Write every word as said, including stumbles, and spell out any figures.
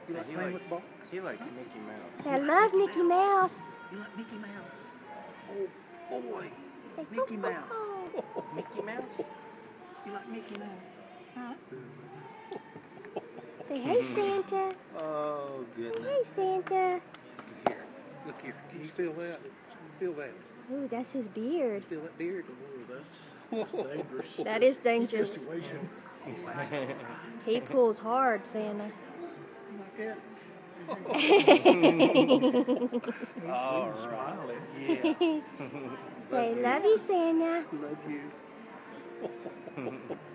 You So like he playing likes, with box? he likes Mickey Mouse. I love Mickey Mouse. You like Mickey Mouse? Oh boy, Mickey Mouse. Mickey Mouse? You like Mickey Mouse? Huh? Say, hey, Santa. Oh, goodness. Hey, Santa. Here, look here. Can you feel that? Feel that? Ooh, that's his beard. Feel that beard? Oh, that's, that's dangerous. That is dangerous. Situation. Oh, that's all right. He pulls hard, Santa. Like that? All right. Yeah. Say, love you, Santa. Love you.